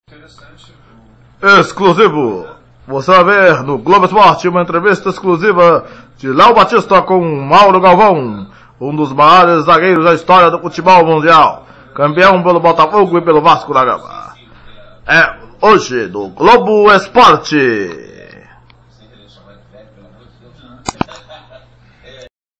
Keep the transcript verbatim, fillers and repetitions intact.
Exclusivo. Você vai ver no Globo Esporte uma entrevista exclusiva de Léo Batista com Mauro Galvão, um dos maiores zagueiros da história do futebol mundial, campeão pelo Botafogo e pelo Vasco da Gama. É hoje no Globo Esporte.